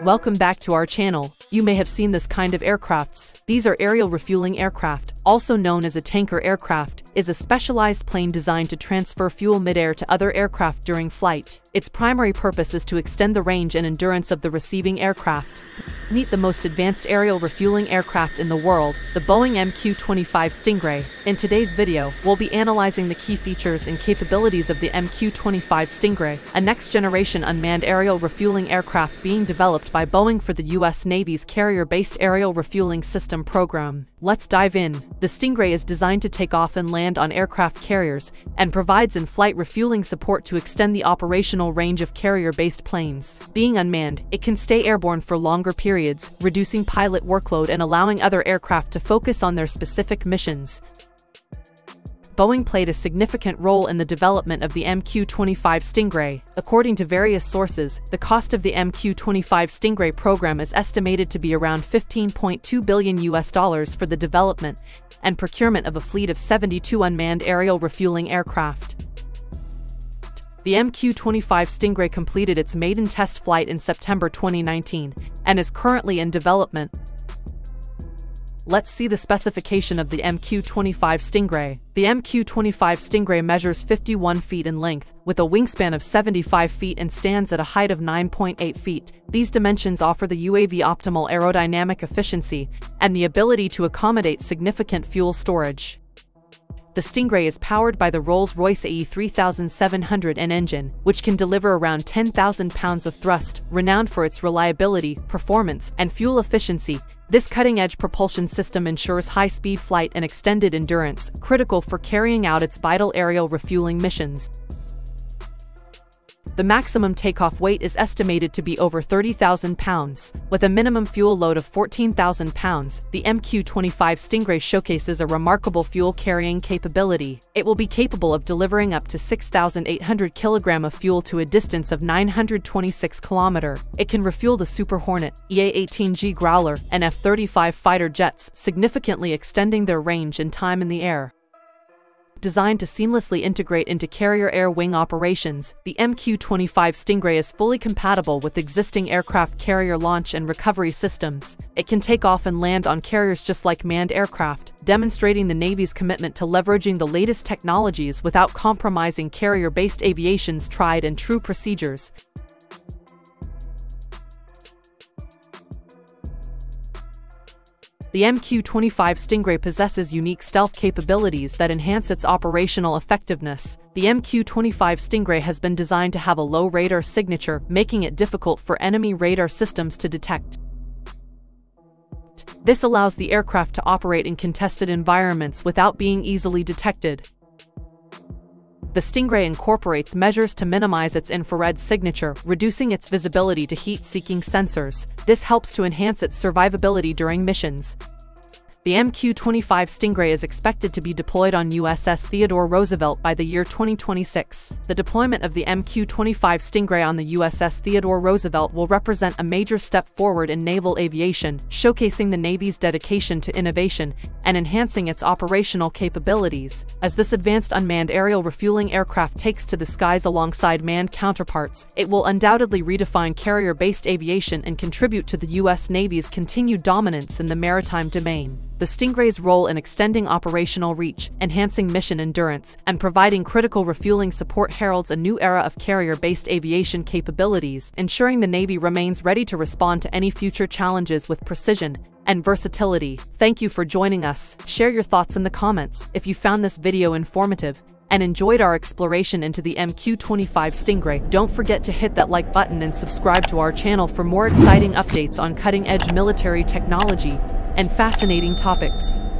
Welcome back to our channel. You may have seen this kind of aircrafts. These are aerial refueling aircraft, also known as a tanker aircraft, is a specialized plane designed to transfer fuel midair to other aircraft during flight. Its primary purpose is to extend the range and endurance of the receiving aircraft. Meet the most advanced aerial refueling aircraft in the world, the Boeing MQ-25 Stingray. In today's video, we'll be analyzing the key features and capabilities of the MQ-25 Stingray, a next-generation unmanned aerial refueling aircraft being developed by Boeing for the U.S. Navy's Carrier-Based Aerial-Refueling System program. Let's dive in. The Stingray is designed to take off and land on aircraft carriers and provides in-flight refueling support to extend the operational range of carrier-based planes. Being unmanned, it can stay airborne for longer periods, reducing pilot workload and allowing other aircraft to focus on their specific missions. Boeing played a significant role in the development of the MQ-25 Stingray. According to various sources, the cost of the MQ-25 Stingray program is estimated to be around $15.2 billion for the development and procurement of a fleet of 72 unmanned aerial refueling aircraft. The MQ-25 Stingray completed its maiden test flight in September 2019 and is currently in development. Let's see the specification of the MQ-25 Stingray. The MQ-25 Stingray measures 51 feet in length, with a wingspan of 75 feet and stands at a height of 9.8 feet. These dimensions offer the UAV optimal aerodynamic efficiency and the ability to accommodate significant fuel storage. The Stingray is powered by the Rolls-Royce AE 3700N engine, which can deliver around 10,000 pounds of thrust, renowned for its reliability, performance, and fuel efficiency. This cutting-edge propulsion system ensures high-speed flight and extended endurance, critical for carrying out its vital aerial refueling missions. The maximum takeoff weight is estimated to be over 30,000 pounds. With a minimum fuel load of 14,000 pounds, the MQ-25 Stingray showcases a remarkable fuel-carrying capability. It will be capable of delivering up to 6,800 kg of fuel to a distance of 926 km. It can refuel the Super Hornet, EA-18G Growler, and F-35 fighter jets, significantly extending their range and time in the air. Designed to seamlessly integrate into carrier air wing operations, the MQ-25 Stingray is fully compatible with existing aircraft carrier launch and recovery systems. It can take off and land on carriers just like manned aircraft, demonstrating the Navy's commitment to leveraging the latest technologies without compromising carrier-based aviation's tried and true procedures. The MQ-25 Stingray possesses unique stealth capabilities that enhance its operational effectiveness. The MQ-25 Stingray has been designed to have a low radar signature, making it difficult for enemy radar systems to detect. This allows the aircraft to operate in contested environments without being easily detected. The Stingray incorporates measures to minimize its infrared signature, reducing its visibility to heat-seeking sensors. This helps to enhance its survivability during missions. The MQ-25 Stingray is expected to be deployed on USS Theodore Roosevelt by the year 2026. The deployment of the MQ-25 Stingray on the USS Theodore Roosevelt will represent a major step forward in naval aviation, showcasing the Navy's dedication to innovation and enhancing its operational capabilities. As this advanced unmanned aerial refueling aircraft takes to the skies alongside manned counterparts, it will undoubtedly redefine carrier-based aviation and contribute to the U.S. Navy's continued dominance in the maritime domain. The Stingray's role in extending operational reach, enhancing mission endurance, and providing critical refueling support heralds a new era of carrier-based aviation capabilities, ensuring the Navy remains ready to respond to any future challenges with precision and versatility. Thank you for joining us. Share your thoughts in the comments if you found this video informative and enjoyed our exploration into the MQ-25 Stingray. Don't forget to hit that like button and subscribe to our channel for more exciting updates on cutting-edge military technology and fascinating topics.